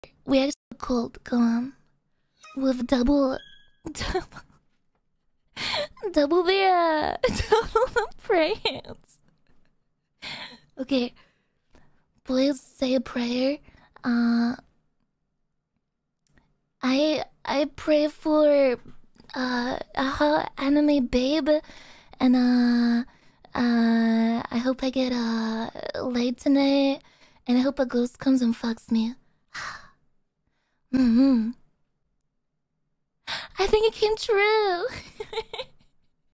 We actually have a cult. Go on. With double double the double the prayers. Okay. Please say a prayer. Uh I pray for a hot anime babe, and I hope I get laid tonight, and I hope a ghost comes and fucks me. I think it came true.